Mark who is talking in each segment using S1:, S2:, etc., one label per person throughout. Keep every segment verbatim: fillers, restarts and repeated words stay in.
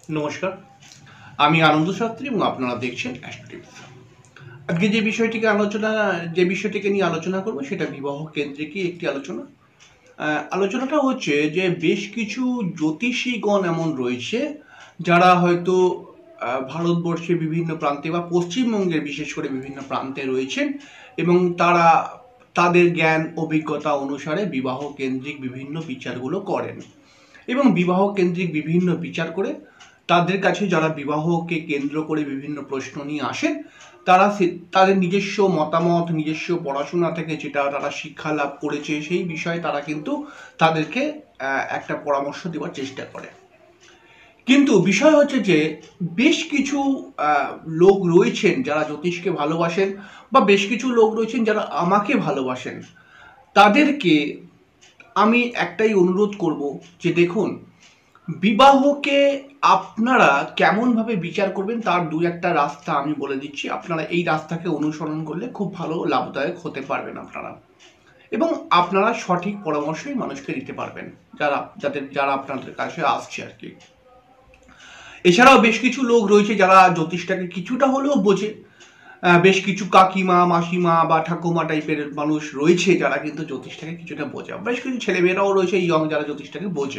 S1: নমস্কার, আমি আনন্দ শাস্ত্রী এবং আপনারা দেখছেন অ্যাস্ট্রো টিপস। আজকে যে বিষয়টিকে আলোচনা যে বিষয়টিকে নিয়ে আলোচনা করব সেটা বিবাহ কেন্দ্রিকই একটি আলোচনা। আহ, আলোচনাটা হচ্ছে যে বেশ কিছু জ্যোতিষীগণ এমন রয়েছে যারা হয়তো আহ, ভারতবর্ষের বিভিন্ন প্রান্তে বা পশ্চিমবঙ্গের বিশেষ করে বিভিন্ন প্রান্তে রয়েছেন এবং তারা তাদের জ্ঞান অভিজ্ঞতা অনুসারে বিবাহ কেন্দ্রিক বিভিন্ন বিচারগুলো করেন এবং বিবাহ কেন্দ্রিক বিভিন্ন বিচার করে তাদের কাছে যারা বিবাহকে কেন্দ্র করে বিভিন্ন প্রশ্ন নিয়ে আসেন তারা তাদের নিজস্ব মতামত নিজস্ব পড়াশোনা থেকে যেটা তারা শিক্ষা লাভ করেছে সেই বিষয়ে তারা কিন্তু তাদেরকে একটা পরামর্শ দেওয়ার চেষ্টা করে। কিন্তু বিষয় হচ্ছে যে বেশ কিছু লোক রয়েছেন যারা জ্যোতিষকে ভালোবাসেন বা বেশ কিছু লোক রয়েছেন যারা আমাকে ভালোবাসেন, তাদেরকে আমি একটাই অনুরোধ করব যে দেখুন, বিবাহকে আপনারা কেমনভাবে বিচার করবেন তার দু একটা রাস্তা আমি বলে দিচ্ছি। আপনারা এই রাস্তাকে অনুসরণ করলে খুব ভালো লাভদায়ক হতে পারবেন আপনারা, এবং আপনারা সঠিক পরামর্শই মানুষকে দিতে পারবেন যারা যাদের যারা আপনাদের কাছে আসছে আর কি। এছাড়াও বেশ কিছু লোক রয়েছে যারা জ্যোতিষটাকে কিছুটা হলেও বোঝে, বেশ কিছু কাকিমা মাসিমা বা ঠাকুমা টাইপের মানুষ রয়েছে যারা কিন্তু জ্যোতিষটাকে কিছুটা বোঝে, বেশ কিছু ছেলেমেয়েরাও রয়েছে ইয়ং যারা জ্যোতিষটাকে বোঝে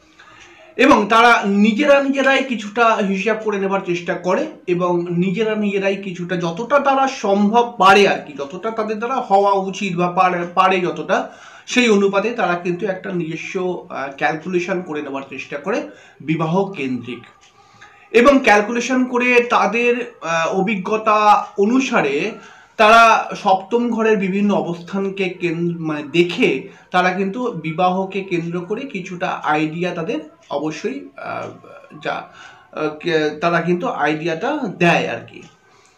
S1: এবং তারা নিজেরা নিজেরাই কিছুটা হিসাব করে নেবার চেষ্টা করে এবং নিজেরা নিজেরাই কিছুটা যতটা তারা সম্ভব পারে আর কি, যতটা তাদের দ্বারা হওয়া উচিত বা পারে যতটা সেই অনুপাতে তারা কিন্তু একটা নিজস্ব ক্যালকুলেশন করে নেবার চেষ্টা করে বিবাহ কেন্দ্রিক, এবং ক্যালকুলেশন করে তাদের অভিজ্ঞতা অনুসারে তারা সপ্তম ঘরের বিভিন্ন অবস্থানকে মানে দেখে তারা কিন্তু বিবাহকে কেন্দ্র করে কিছুটা আইডিয়া তাদের অবশ্যই যা তারা কিন্তু আইডিয়াটা দেয় আর কি।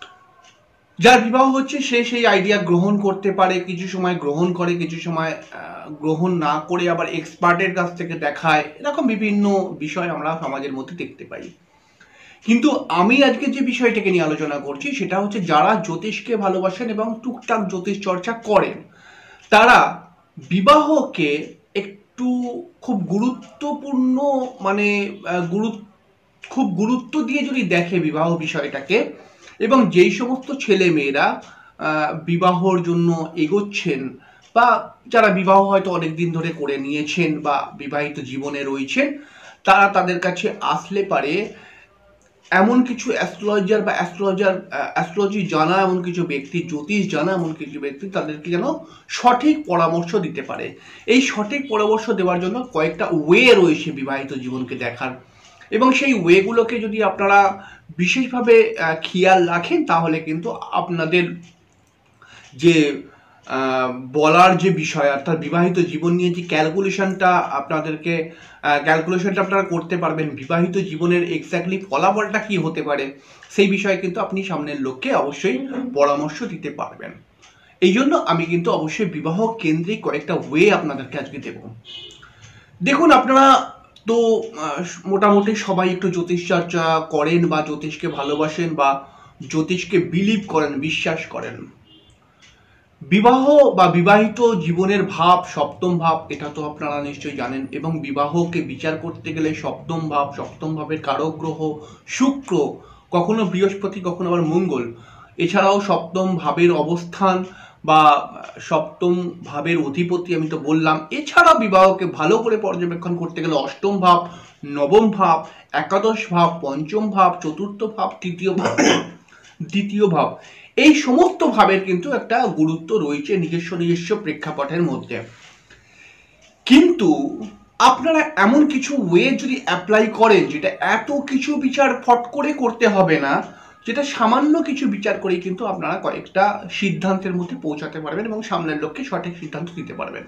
S1: যার বিবাহ হচ্ছে সে সেই আইডিয়া গ্রহণ করতে পারে, কিছু সময় গ্রহণ করে, কিছু সময় গ্রহণ না করে আবার এক্সপার্টের কাছ থেকে দেখায়, এরকম বিভিন্ন বিষয় আমরা সমাজের মধ্যে দেখতে পাই। কিন্তু আমি আজকে যে বিষয়টাকে নিয়ে আলোচনা করছি সেটা হচ্ছে যারা জ্যোতিষকে ভালোবাসেন এবং টুকটাক জ্যোতিষ চর্চা করেন তারা বিবাহকে একটু খুব গুরুত্বপূর্ণ মানে গুরুত্ব খুব গুরুত্ব দিয়ে যদি দেখে বিবাহ বিষয়টাকে, এবং যেই সমস্ত ছেলে মেয়েরা বিবাহর জন্য এগোচ্ছেন বা যারা বিবাহ হয়তো অনেকদিন ধরে করে নিয়েছেন বা বিবাহিত জীবনে রয়েছেন, তারা তাদের কাছে আসলে পারে এমন কিছু অ্যাস্ট্রোলজার বা অ্যাস্ট্রোলজার অ্যাস্ট্রোলজি জানা এমন কিছু ব্যক্তি, জ্যোতিষ জানা এমন কিছু ব্যক্তি তাদেরকে যেন সঠিক পরামর্শ দিতে পারে। এই সঠিক পরামর্শ দেওয়ার জন্য কয়েকটা ওয়ে রয়েছে বিবাহিত জীবনকে দেখার, এবং সেই ওয়েগুলোকে যদি আপনারা বিশেষভাবে খেয়াল রাখেন তাহলে কিন্তু আপনাদের যে বলার যে বিষয় অর্থাৎ বিবাহিত জীবন নিয়ে যে ক্যালকুলেশনটা আপনাদেরকে ক্যালকুলেশনটা আপনারা করতে পারবেন, বিবাহিত জীবনের এক্স্যাক্টলি ফলাফলটা কি হতে পারে সেই বিষয়ে কিন্তু আপনি সামনের লোককে অবশ্যই পরামর্শ দিতে পারবেন। এই জন্য আমি কিন্তু অবশ্যই বিবাহ কেন্দ্রিক কয়েকটা ওয়ে আপনাদেরকে আজকে দেব। দেখুন, আপনারা তো মোটামুটি সবাই একটু জ্যোতিষ চর্চা করেন বা জ্যোতিষকে ভালোবাসেন বা জ্যোতিষকে বিলিভ করেন, বিশ্বাস করেন। বিবাহ বা বিবাহিত জীবনের ভাব সপ্তম ভাব, এটা তো আপনারা নিশ্চয়ই জানেন, এবং বিবাহকে বিচার করতে গেলে সপ্তম ভাব সপ্তম ভাবের কারক গ্রহ শুক্র, কখনো বৃহস্পতি কখনো আবার মঙ্গল, এছাড়াও সপ্তম ভাবের অবস্থান বা সপ্তম ভাবের অধিপতি আমি তো বললাম। এছাড়া বিবাহকে ভালো করে পর্যবেক্ষণ করতে গেলে অষ্টম ভাব, নবম ভাব, একাদশ ভাব, পঞ্চম ভাব, চতুর্থ ভাব, তৃতীয় ভাব, দ্বিতীয় ভাব, এই সমস্ত ভাবের কিন্তু একটা গুরুত্ব রয়েছে নিজস্ব নিজস্ব প্রেক্ষাপটের মধ্যে। কিন্তু আপনারা এমন কিছু ওয়ে যদি অ্যাপ্লাই করেন যেটা এত কিছু বিচার ফট করে করতে হবে না, যেটা সামান্য কিছু বিচার করেই কিন্তু আপনারা কয়েকটা সিদ্ধান্তের মধ্যে পৌঁছাতে পারবেন এবং সামনের লোককে সঠিক সিদ্ধান্ত দিতে পারবেন।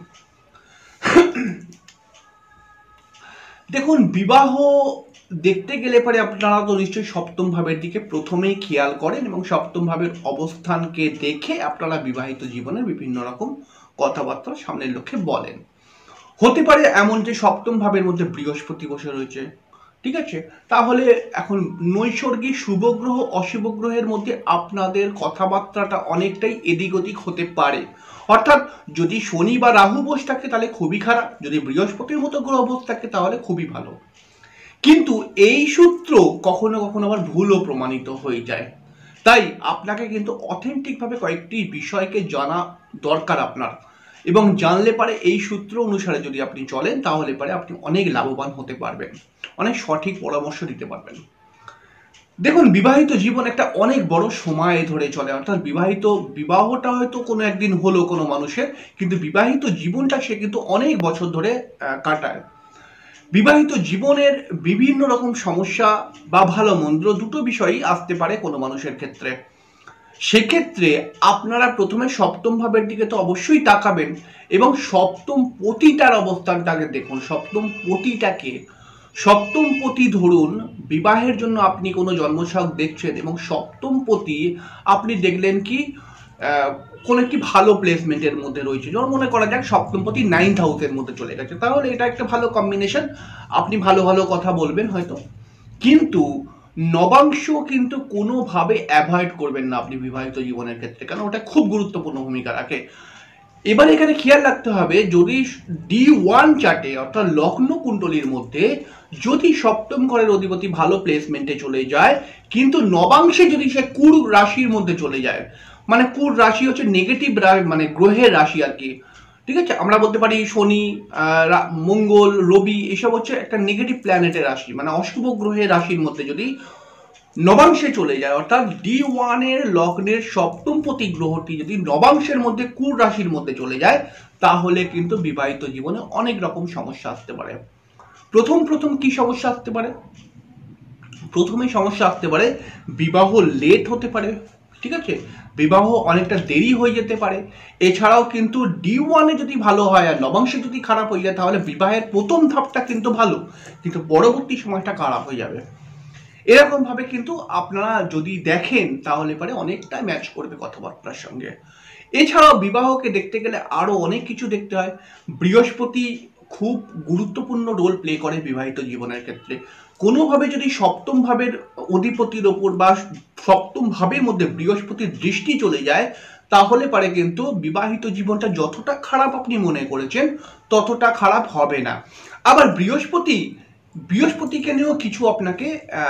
S1: দেখুন, বিবাহ দেখতে গেলে পরে আপনারা তো নিশ্চয়ই সপ্তম ভাবের দিকে প্রথমেই খেয়াল করেন এবং সপ্তম ভাবের অবস্থানকে দেখে আপনারা বিবাহিত জীবনের বিভিন্ন রকম কথাবার্তা সামনের লোককে বলেন। হতে পারে এমন যে সপ্তম ভাবের মধ্যে বৃহস্পতি বসে রয়েছে, ঠিক আছে, তাহলে এখন নৈসর্গিক শুভ গ্রহ অশুভ গ্রহের মধ্যে আপনাদের কথাবার্তাটা অনেকটাই এদিক ওদিক হতে পারে। অর্থাৎ যদি শনি বা রাহু বসে থাকে তাহলে খুবই খারাপ, যদি বৃহস্পতির মতো গ্রহ বসে থাকে তাহলে খুবই ভালো। কিন্তু এই সূত্র কখনো কখনো আবার ভুলও প্রমাণিত হয়ে যায়। তাই আপনাকে কিন্তু অথেন্টিকভাবে কয়েকটি বিষয়কে জানা দরকার আপনার, এবং জানলে পারে এই সূত্র অনুসারে যদি আপনি চলেন তাহলে পারে আপনি অনেক লাভবান হতে পারবেন, অনেক সঠিক পরামর্শ দিতে পারবেন। দেখুন, বিবাহিত জীবন একটা অনেক বড় সময় ধরে চলে, অর্থাৎ বিবাহিত বিবাহটা হয়তো কোনো একদিন হলো কোনো মানুষের, কিন্তু বিবাহিত জীবনটা সে কিন্তু অনেক বছর ধরে কাটায়। বিবাহিত জীবনের বিভিন্ন রকম সমস্যা বা ভালো মন্দ দুটো বিষয়ই আসতে পারে কোনো মানুষের ক্ষেত্রে। সেক্ষেত্রে আপনারা প্রথমে সপ্তম ভাবের দিকে তো অবশ্যই তাকাবেন, এবং সপ্তম পতিটার অবস্থানটাকে দেখুন। সপ্তম পতিটাকে সপ্তম পতি ধরুন বিবাহের জন্য আপনি কোনো জন্মছক দেখছেন, এবং সপ্তম পতি আপনি দেখলেন কি কোনো একটি ভালো প্লেসমেন্টের মধ্যে রয়েছে, যেমন মনে করা যাক সপ্তম পতি নাইন্থ হাউসের মধ্যে চলে গেছে, তাহলে এটা একটা ভালো কম্বিনেশন, আপনি ভালো ভালো কথা বলবেন হয়তো। কিন্তু নবাংশ কিন্তু কোনোভাবে অ্যাভয়েড করবেন না আপনি বিবাহিত জীবনের ক্ষেত্রে, কারণ ওটা খুব গুরুত্বপূর্ণ ভূমিকা রাখে। এবার এখানে খেয়াল রাখতে হবে, যদি ডি ওয়ান চার্টে অর্থাৎ লগ্ন কুণ্ডলীর মধ্যে যদি সপ্তম ঘরের অধিপতি ভালো প্লেসমেন্টে চলে যায়, কিন্তু নবাংশে যদি সে কুর রাশির মধ্যে চলে যায়, মানে কুর রাশি হচ্ছে নেগেটিভ মানে গ্রহের রাশি আর কি, ঠিক আছে, আমরা বলতে পারি শনি, মঙ্গল, রবি, এসব হচ্ছে একটা নেগেটিভ প্ল্যানেটের রাশি, মানে অশুভ গ্রহের রাশির মধ্যে যদি নবাংশে চলে যায়, অর্থাৎ ডি ওয়ানের লগ্নের সপ্তম পতি গ্রহটি যদি নবাংশের মধ্যে কুর রাশির মধ্যে চলে যায়, তাহলে কিন্তু বিবাহিত জীবনে অনেক রকম সমস্যা আসতে পারে। প্রথম প্রথম কি সমস্যা আসতে পারে? প্রথমে সমস্যা আসতে পারে বিবাহ লেট হতে পারে, ঠিক আছে, বিবাহ অনেকটা দেরি হয়ে যেতে পারে। এছাড়াও কিন্তু ডি ওয়ানে যদি ভালো হয় আর নবাংশে যদি খারাপ হয়ে যায়, তাহলে বিবাহের প্রথম ধাপটা কিন্তু ভালো, কিন্তু পরবর্তী সময়টা খারাপ হয়ে যাবে। এরকম ভাবে কিন্তু আপনারা যদি দেখেন তাহলে পরে অনেকটা ম্যাচ করবে কথাবার্তার সঙ্গে। এছাড়াও বিবাহকে দেখতে গেলে আরো অনেক কিছু দেখতে হয়। বৃহস্পতি খুব গুরুত্বপূর্ণ রোল প্লে করে বিবাহিত জীবনের ক্ষেত্রে। কোনোভাবে যদি সপ্তম ভাবের অধিপতির ওপর বা সপ্তম ভাবের মধ্যে বৃহস্পতির দৃষ্টি চলে যায়, তাহলে পারে কিন্তু বিবাহিত জীবনটা যতটা খারাপ আপনি মনে করেছেন ততটা খারাপ হবে না। আবার বৃহস্পতি বৃহস্পতিকে নিয়েও কিছু আপনাকে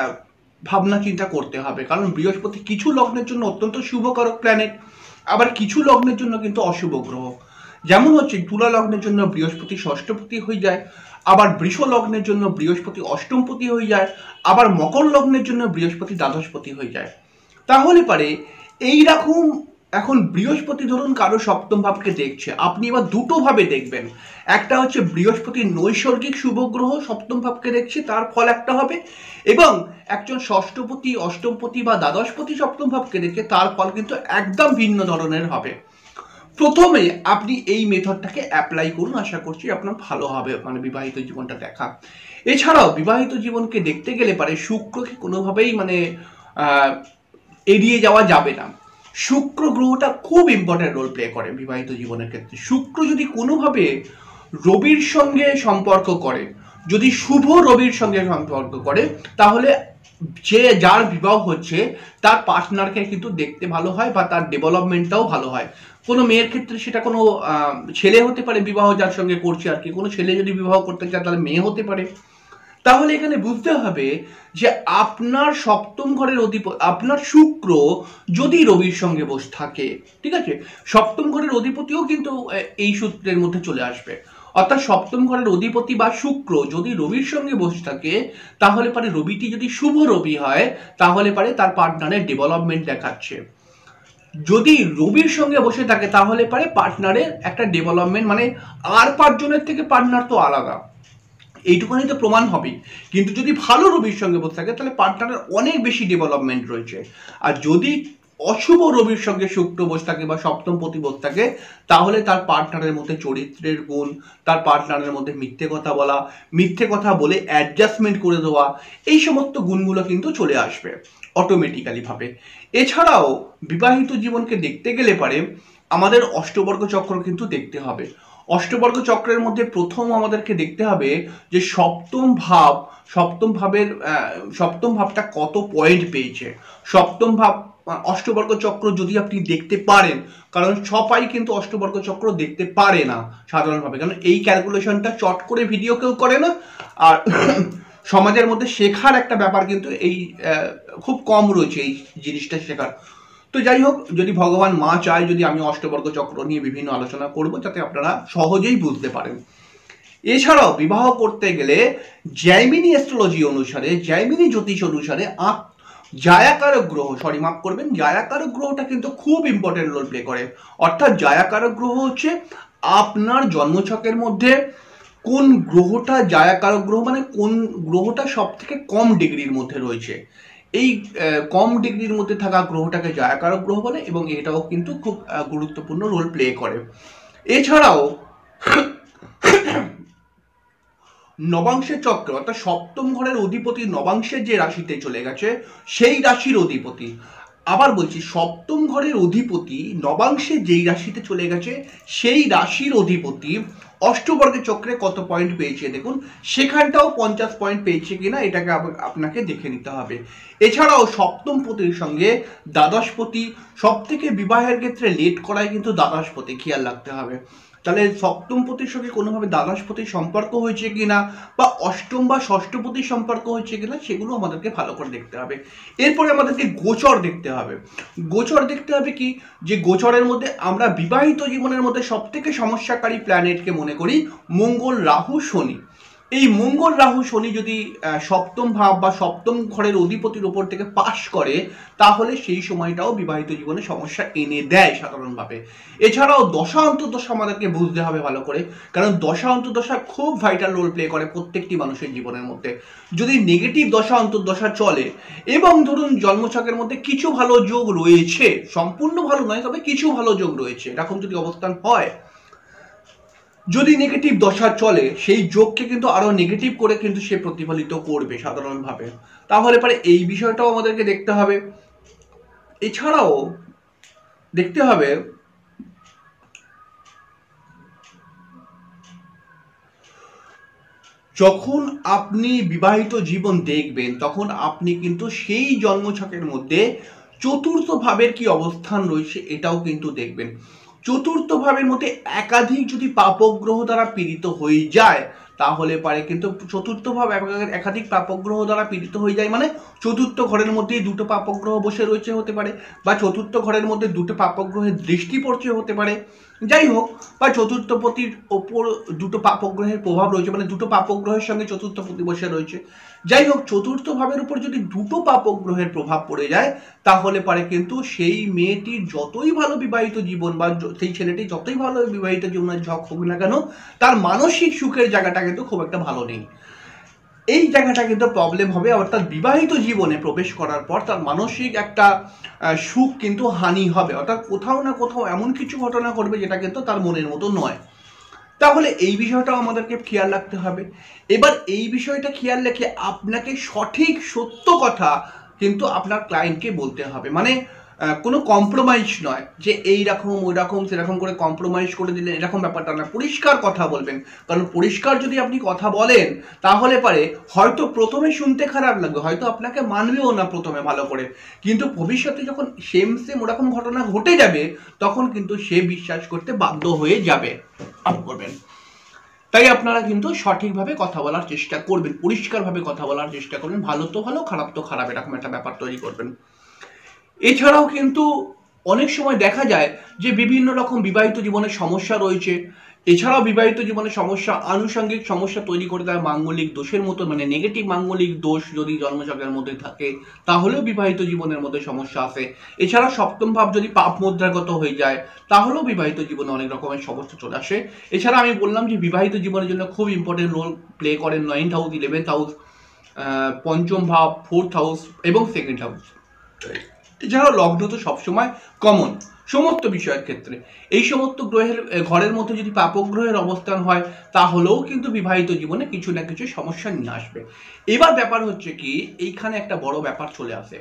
S1: ভাবনা চিন্তা করতে হবে, কারণ বৃহস্পতি কিছু লগ্নের জন্য অত্যন্ত শুভকারক প্ল্যানেট, আবার কিছু লগ্নের জন্য কিন্তু অশুভ গ্রহ। যেমন হচ্ছে তুলা লগ্নের জন্য বৃহস্পতি ষষ্ঠপতি হয়ে যায়, আবার বৃষ লগ্নের জন্য বৃহস্পতি অষ্টমপতি হয়ে যায়, আবার মকর লগ্নের জন্য বৃহস্পতি দ্বাদশপতি হয়ে যায়। তাহলে পারে এইরকম এখন বৃহস্পতি ধরুন কারো সপ্তম ভাবকে দেখছে, আপনি এবার দুটো ভাবে দেখবেন। একটা হচ্ছে বৃহস্পতির নৈসর্গিক শুভ গ্রহ সপ্তম ভাবকে দেখছে, তার ফল একটা হবে, এবং একজন ষষ্ঠপতি, অষ্টমপতি বা দ্বাদশপতি সপ্তম ভাবকে দেখে তার ফল কিন্তু একদম ভিন্ন ধরনের হবে। প্রথমে আপনি এই মেথডটাকে অ্যাপ্লাই করুন, আশা করছি আপনার ভালো হবে মানে বিবাহিত জীবনটা দেখা। এছাড়াও বিবাহিত জীবনকে দেখতে গেলে পারে শুক্রকে কোনোভাবেই মানে এড়িয়ে যাওয়া যাবে না। শুক্র গ্রহটা খুব ইম্পর্টেন্ট রোল প্লে করে বিবাহিত জীবনের ক্ষেত্রে। শুক্র যদি কোনোভাবে রবির সঙ্গে সম্পর্ক করে, যদি শুভ রবির সঙ্গে সম্পর্ক করে, তাহলে যে যার বিবাহ হচ্ছে তার পার্টনারকে কিন্তু দেখতে ভালো হয় বা তার ডেভেলপমেন্টটাও ভালো হয়। কোনো মেয়ের ক্ষেত্রে সেটা কোনো ছেলে হতে পারে বিবাহ যার সঙ্গে করছে আর কি, কোনো ছেলে যদি বিবাহ করতে চায় তাহলে মেয়ে হতে পারে। তাহলে এখানে বুঝতে হবে যে আপনার সপ্তম ঘরের অধিপতি আপনার শুক্র যদি রবির সঙ্গে বসে থাকে, ঠিক আছে, সপ্তম ঘরের অধিপতিও কিন্তু এই সূত্রের মধ্যে চলে আসবে। অর্থাৎ সপ্তম ঘরের অধিপতি বা শুক্র যদি রবির সঙ্গে বসে থাকে, তাহলে পারে রবিটি যদি শুভ রবি হয় তাহলে পারে তার পার্টনারের ডেভেলপমেন্ট দেখাচ্ছে। যদি রবির সঙ্গে বসে থাকে তাহলে পারে পার্টনারের একটা ডেভেলপমেন্ট, মানে আর পাঁচজনের থেকে পার্টনার তো আলাদা, এইটুকুনি তো প্রমাণ হবে। কিন্তু যদি ভালো রবির সঙ্গে বসে থাকে তাহলে পার্টনারের অনেক বেশি ডেভেলপমেন্ট রয়েছে। আর যদি অশুভ রবির সঙ্গে শুক্র বসে থাকে বা সপ্তম পতি বসে থাকে, তাহলে তার পার্টনারের মধ্যে চরিত্রের গুণ, তার পার্টনারের মধ্যে মিথ্যে কথা বলা, মিথ্যে কথা বলে অ্যাডজাস্টমেন্ট করে দেওয়া, এই সমস্ত গুণগুলো কিন্তু চলে আসবে অটোমেটিক্যালি ভাবে। এছাড়াও বিবাহিত জীবনকে দেখতে গেলে পারে আমাদের অষ্টবর্গ চক্র কিন্তু দেখতে হবে। অষ্টবর্গ চক্রের মধ্যে প্রথম আমাদেরকে দেখতে হবে যে সপ্তম ভাব সপ্তম ভাবের সপ্তম ভাবটা কত পয়েন্ট পেয়েছে। সপ্তম ভাব অষ্টবর্গ চক্র যদি আপনি দেখতে পারেন, কারণ সবাই কিন্তু অষ্টবর্গ চক্র দেখতে পারে না সাধারণভাবে, কারণ এই ক্যালকুলেশনটা চট করে ভিডিও কেউ করে না। আর সমাজের মধ্যে শেখার একটা ব্যাপার কিন্তু এই খুব কম রয়েছে এই জিনিসটা শেখার। তো যাই হোক, যদি ভগবান মা চায়, যদি আমি অষ্টবর্গ চক্র নিয়ে বিভিন্ন আলোচনা করব যাতে আপনারা সহজেই বুঝতে পারেন। এছাড়াও বিবাহ করতে গেলে জ্যামিনি অ্যাস্ট্রোলজি অনুসারে, জ্যামিনি জ্যোতিষ অনুসারে জায়াকারক গ্রহ, সরি মাফ করবেন, জায়াকারক গ্রহটা কিন্তু খুব ইম্পর্টেন্ট রোল প্লে করে। অর্থাৎ জায়াকারক গ্রহ হচ্ছে আপনার জন্মছকের মধ্যে কোন গ্রহটা জায়াকারক গ্রহ, মানে কোন গ্রহটা সব থেকে কম ডিগ্রির মধ্যে রয়েছে, এই কম ডিগ্রির মধ্যে থাকা গ্রহটাকে জায়াকারক গ্রহ বলে, এবং এটাও কিন্তু খুব গুরুত্বপূর্ণ রোল প্লে করে। এছাড়াও নবাংশের চক্র, অর্থাৎ সপ্তম ঘরের অধিপতি নবাংশের যে রাশিতে চলে গেছে সেই রাশির অধিপতি, আবার বলছি সপ্তম ঘরের অধিপতি নবাংশে যেই রাশিতে চলে গেছে সেই রাশির অধিপতি অষ্টবর্গের চক্রে কত পয়েন্ট পেয়েছে দেখুন, সেখানটাও পঞ্চাশ পয়েন্ট পেয়েছে কিনা এটাকে আপনাকে দেখে নিতে হবে। এছাড়াও সপ্তম পতির সঙ্গে দ্বাদশপতি, সব থেকে বিবাহের ক্ষেত্রে লেট করায় কিন্তু দ্বাদশপতি, খেয়াল রাখতে হবে। তাহলে সপ্তম পতির সঙ্গে কোনোভাবে দ্বাদশপতির সম্পর্ক হয়েছে কিনা বা অষ্টম বা ষষ্ঠপতির সম্পর্ক হয়েছে কিনা সেগুলো আমাদেরকে ভালো করে দেখতে হবে। এরপরে আমাদেরকে গোচর দেখতে হবে। গোচর দেখতে হবে কি, যে গোচরের মধ্যে আমরা বিবাহিত জীবনের মধ্যে সব থেকে সমস্যাকারী প্ল্যানেটকে মনে করি মঙ্গল, রাহু, শনি। এই মঙ্গল, রাহু, শনি যদি সপ্তম ভাব বা সপ্তম ঘরের অধিপতির উপর থেকে পাশ করে তাহলে সেই সময়টাও বিবাহিত জীবনে সমস্যা এনে দেয় সাধারণভাবে। এছাড়াও দশা অন্তর্দশা আমাদেরকে বুঝতে হবে ভালো করে, কারণ দশা অন্তর্দশা খুব ভাইটাল রোল প্লে করে প্রত্যেকটি মানুষের জীবনের মধ্যে। যদি নেগেটিভ দশা অন্তর্দশা চলে এবং ধরুন জন্মছকের মধ্যে কিছু ভালো যোগ রয়েছে, সম্পূর্ণ ভালো নয় তবে কিছু ভালো যোগ রয়েছে, এরকম যদি অবস্থান হয়, যদি নেগেটিভ দশা চলে সেই যোগকে কিন্তু আরো নেগেটিভ করে কিন্তু সে প্রতিফলিত করবে সাধারণভাবে। তাহলে পরে এই বিষয়টাও আমাদেরকে দেখতে হবে। এছাড়াও দেখতে হবে যখন আপনি বিবাহিত জীবন দেখবেন তখন আপনি কিন্তু সেই জন্মছকের মধ্যে চতুর্থ ভাবের কি অবস্থান রয়েছে এটাও কিন্তু দেখবেন। চতুর্থ ভাবের মধ্যে একাধিক যদি পাপগ্রহ দ্বারা পীড়িত হয়ে যায় তাহলে পারে কিন্তু চতুর্থ ভাব একাধিক পাপগ্রহ দ্বারা পীড়িত হয়ে যায়, মানে চতুর্থ ঘরের মধ্যে দুটো পাপগ্রহ বসে রয়েছে হতে পারে, বা চতুর্থ ঘরের মধ্যে দুটো পাপগ্রহের দৃষ্টি পড়ছে হতে পারে, যাই হোক, বা চতুর্থপতির ওপর দুটো পাপগ্রহের প্রভাব রয়েছে, মানে দুটো পাপগ্রহের সঙ্গে চতুর্থপতি বসে রয়েছে, যাই হোক, চতুর্থ ভাবের উপর যদি দুটো পাপগ্রহের প্রভাব পড়ে যায় তাহলে পারে কিন্তু সেই মেয়েটির যতই ভালো বিবাহিত জীবন বা সেই ছেলেটি যতই ভালো বিবাহিত জীবনের ঝক হোক না কেন তার মানসিক সুখের জায়গাটা কিন্তু খুব একটা ভালো নেই। এই জায়গাটা কিন্তু প্রবলেম হবে, অর্থাৎ বিবাহিত জীবনে প্রবেশ করার পর তার মানসিক একটা সুখ কিন্তু হানি হবে, অর্থাৎ কোথাও না কোথাও এমন কিছু ঘটনা ঘটবে যেটা কিন্তু তার মনের মতো নয়। তাহলে এই বিষয়টাও আমাদেরকে খেয়াল রাখতে হবে। এবার এই বিষয়টা খেয়াল রেখে আপনাকে সঠিক সত্য কথা কিন্তু আপনার ক্লায়েন্টকে বলতে হবে, মানে কোনো কম্প্রোমাইজ নয় যে এই রকম ওই রকম সেরকম করে কম্প্রোমাইজ করে দিলেন এরকম ব্যাপারটা না, পরিষ্কার কথা বলবেন। কারণ পরিষ্কার যদি আপনি কথা বলেন তাহলে পারে হয়তো প্রথমে শুনতে খারাপ লাগবে, হয়তো আপনাকে মানবেও না প্রথমে ভালো করে, কিন্তু ভবিষ্যতে যখন সেম সেম ওরকম ঘটনা ঘটে যাবে তখন কিন্তু সে বিশ্বাস করতে বাধ্য হয়ে যাবে। করবেন তাই আপনারা কিন্তু সঠিকভাবে কথা বলার চেষ্টা করবেন, পরিষ্কারভাবে কথা বলার চেষ্টা করবেন, ভালো তো ভালো খারাপ তো খারাপ এরকম একটা ব্যাপার তৈরি করবেন। এছাড়াও কিন্তু অনেক সময় দেখা যায় যে বিভিন্ন রকম বিবাহিত জীবনের সমস্যা রয়েছে, এছাড়াও বিবাহিত জীবনের সমস্যা আনুষঙ্গিক সমস্যা তৈরি করে দেয় মাঙ্গলিক দোষের মতো, মানে নেগেটিভ মাঙ্গলিক দোষ যদি জন্মছকের মধ্যে থাকে তাহলেও বিবাহিত জীবনের মধ্যে সমস্যা আসে। এছাড়া সপ্তম ভাব যদি পাপ মুদ্রাগত হয়ে যায় তাহলেও বিবাহিত জীবনে অনেক রকমের সমস্যা চলে আসে। এছাড়া আমি বললাম যে বিবাহিত জীবনের জন্য খুব ইম্পর্টেন্ট রোল প্লে করেন নাইন্থ হাউস, ইলেভেন্থ হাউস, পঞ্চম ভাব, ফোর্থ হাউস এবং সেকেন্ড হাউস। এছাড়াও লগ্ন তো সবসময় কমন সমস্ত বিষয়ের ক্ষেত্রে, এই সমস্ত গ্রহের ঘরের মধ্যে যদি পাপগ্রহের অবস্থান হয় তাহলেও কিন্তু বিবাহিত জীবনে কিছু না কিছু সমস্যা নিয়ে আসবে। এবার ব্যাপার হচ্ছে কি, এইখানে একটা বড় ব্যাপার চলে আসে,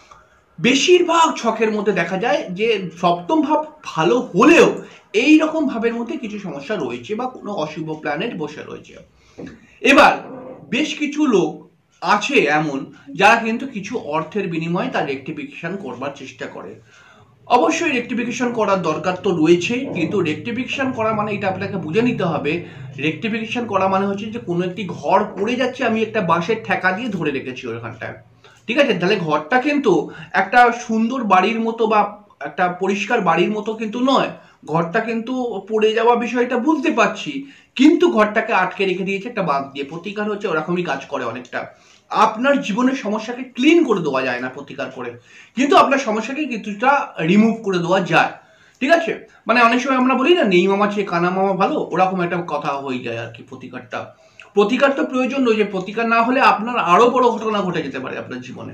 S1: বেশিরভাগ ছকের মধ্যে দেখা যায় যে সপ্তম ভাব ভালো হলেও এই রকম ভাবের মধ্যে কিছু সমস্যা রয়েছে বা কোনো অশুভ প্ল্যানেট বসে রয়েছে। এবার বেশ কিছু লোক আছে এমন যারা কিন্তু কিছু অর্থের বিনিময়ে তার রেকটিফিকেশন করবার চেষ্টা করে। অবশ্যই রেকটিফিকেশন করার দরকার তো রয়েছে, কিন্তু রেকটিফিকেশন করা মানে এটা আপনাকে বুঝে নিতে হবে। রেকটিফিকেশন করা মানে হচ্ছে যে কোনো একটি ঘর পড়ে যাচ্ছে, আমি একটা বাঁশের ঠেকা দিয়ে ধরে রেখেছি ওইখানটায়, ঠিক আছে? তাহলে ঘরটা কিন্তু একটা সুন্দর বাড়ির মতো বা একটা পরিষ্কার বাড়ির মতো কিন্তু নয়। ঘরটা কিন্তু পড়ে যাওয়া বিষয়টা বুঝতে পারছি, কিন্তু ঘরটাকে আটকে রেখে দিয়েছে একটা বাঁধ দিয়ে। প্রতিকার হচ্ছে ওরকমই কাজ করে অনেকটা। আপনার জীবনের সমস্যাকে ক্লিন করে দেওয়া যায় না প্রতিকার করে, কিন্তু আপনার সমস্যাকে কিছুটা রিমুভ করে দেওয়া যায়, ঠিক আছে? মানে অনেক সময় আমরা বলি না, নেই মামা চেয়ে কানা মামা ভালো, ওরকম একটা কথা হয়ে যায় আর কি। প্রতিকারটা প্রতিকার তো প্রয়োজন রয়েছে, প্রতিকার না হলে আপনার আরো বড় ঘটনা ঘটে যেতে পারে আপনার জীবনে।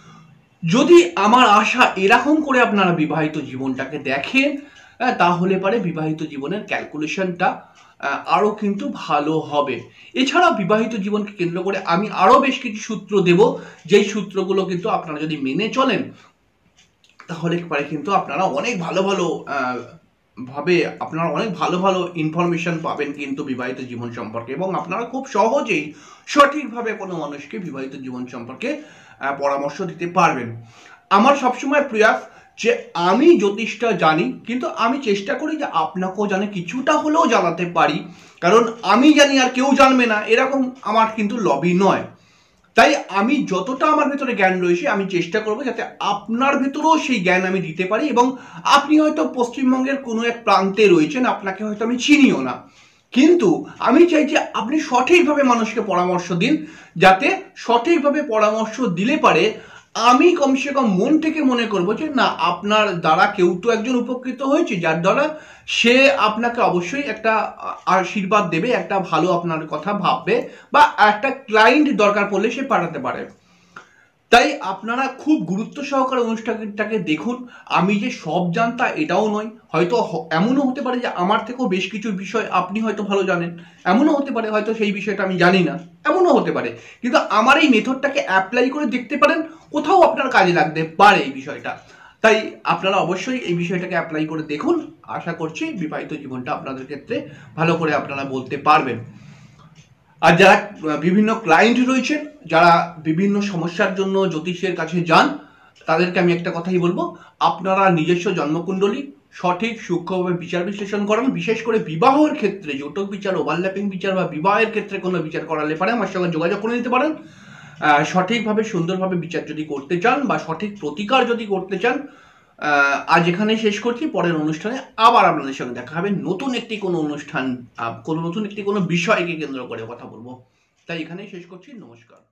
S1: যদি আমার আশা এরকম করে আপনারা বিবাহিত জীবনটাকে দেখেন, তাহলে পারে বিবাহিত জীবনের ক্যালকুলেশনটা আরো কিন্তু ভালো হবে। এছাড়া বিবাহিত জীবনকে কেন্দ্র করে আমি আরো বেশ কিছু সূত্র দেব, যেই সূত্রগুলো কিন্তু আপনারা যদি মেনে চলেন তাহলে পারে কিন্তু আপনারা অনেক ভালো ভালো ভাবে আপনারা অনেক ভালো ভালো ইনফরমেশন পাবেন কিন্তু বিবাহিত জীবন সম্পর্কে, এবং আপনারা খুব সহজেই সঠিকভাবে কোনো মানুষকে বিবাহিত জীবন সম্পর্কে পরামর্শ দিতে পারবেন। আমার সবসময় প্রয়াস যে আমি জ্যোতিষটা জানি, কিন্তু আমি চেষ্টা করি যে আপনাকেও জানে কিছুটা হলেও জানাতে পারি, কারণ আমি জানি আর কেউ জানবে না এরকম আমার কিন্তু লবি নয়। তাই আমি যতটা আমার ভেতরে জ্ঞান রয়েছে আমি চেষ্টা করবো যাতে আপনার ভেতরেও সেই জ্ঞান আমি দিতে পারি। এবং আপনি হয়তো পশ্চিমবঙ্গের কোনো এক প্রান্তে রয়েছেন, আপনাকে হয়তো আমি চিনিও না, কিন্তু আমি চাই যে আপনি সঠিকভাবে মানুষকে পরামর্শ দিন, যাতে সঠিকভাবে পরামর্শ দিলে পারে আমি কমসে কম মন থেকে মনে করবো যে না, আপনার দ্বারা কেউ তো একজন উপকৃত হয়েছে, যার দ্বারা সে আপনাকে অবশ্যই একটা আশীর্বাদ দেবে, একটা ভালো আপনার কথা ভাববে, বা একটা ক্লায়েন্ট দরকার পড়লে সে পাঠাতে পারে। তাই আপনারা খুব গুরুত্ব সহকারে অনুষ্ঠানটাকে দেখুন। আমি যে সব জানতা এটাও নয়, হয়তো এমনও হতে পারে যে আমার থেকেও বেশ কিছু বিষয় আপনি হয়তো ভালো জানেন, এমনও হতে পারে হয়তো সেই বিষয়টা আমি জানি না, এমনও হতে পারে। কিন্তু আমার এই মেথডটাকে অ্যাপ্লাই করে দেখতে পারেন, কোথাও আপনার কাজে লাগতে পারে এই বিষয়টা। তাই আপনারা অবশ্যই এই বিষয়টাকে অ্যাপ্লাই করে দেখুন। আশা করছি বিবাহিত জীবনটা আপনাদের ক্ষেত্রে ভালো করে আপনারা বলতে পারবেন। আর যারা বিভিন্ন ক্লায়েন্ট রয়েছেন, যারা বিভিন্ন সমস্যার জন্য জ্যোতিষের কাছে যান, তাদেরকে আমি একটা কথাই বলবো, আপনারা নিজস্ব জন্মকুণ্ডলী সঠিক সূক্ষ্মভাবে বিচার বিশ্লেষণ করেন। বিশেষ করে বিবাহের ক্ষেত্রে জটক বিচার, ওভারল্যাপিং বিচার বা বিবাহের ক্ষেত্রে কোনো বিচার করালে পারে আমার সঙ্গে যোগাযোগ করে নিতে পারেন। সঠিকভাবে সুন্দরভাবে বিচার যদি করতে চান বা সঠিক প্রতিকার যদি করতে চান, আজ এখানে শেষ করছি। পরের অনুষ্ঠানে আবার আপনাদের সঙ্গে দেখা হবে, নতুন একটি কোনো অনুষ্ঠান, কোনো নতুন একটি কোনো বিষয়কে কেন্দ্র করে কথা বলবো। তাই এখানেই শেষ করছি। নমস্কার।